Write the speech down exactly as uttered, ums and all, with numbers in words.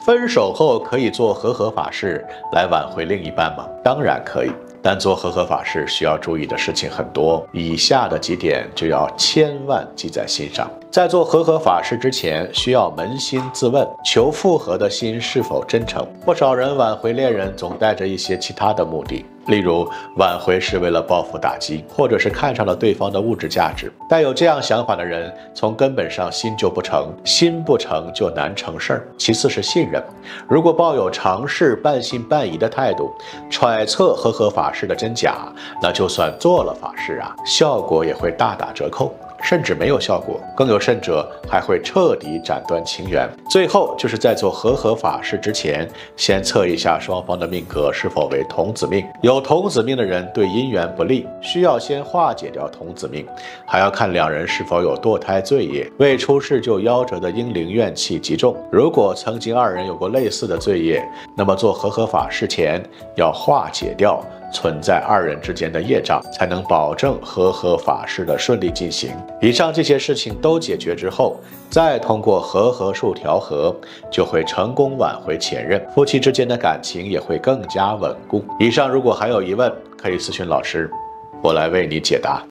分手后可以做和合法事来挽回另一半吗？当然可以。但做和合法事需要注意的事情很多，以下的几点就要千万记在心上。在做和合法事之前，需要扪心自问，求复合的心是否真诚。不少人挽回恋人总带着一些其他的目的，例如挽回是为了报复打击，或者是看上了对方的物质价值。带有这样想法的人，从根本上心就不成，心不成就难成事儿。其次是信任，如果抱有尝试、半信半疑的态度，揣测和合法事的真假，那就算做了法事啊，效果也会大打折扣，甚至没有效果，更有甚者还会彻底斩断情缘。最后就是在做和合法事之前，先测一下双方的命格是否为童子命。有童子命的人对姻缘不利，需要先化解掉童子命，还要看两人是否有堕胎罪业，未出世就夭折的婴灵怨气极重。如果曾经二人有过类似的罪业，那么做和合法事前要化解掉存在二人之间的业障，才能保证和合法事的顺利进行。以上这些事情都解决之后，再通过和合术调和，就会成功挽回前任，夫妻之间的感情也会更加稳固。以上如果还有疑问，可以私讯老师，我来为你解答。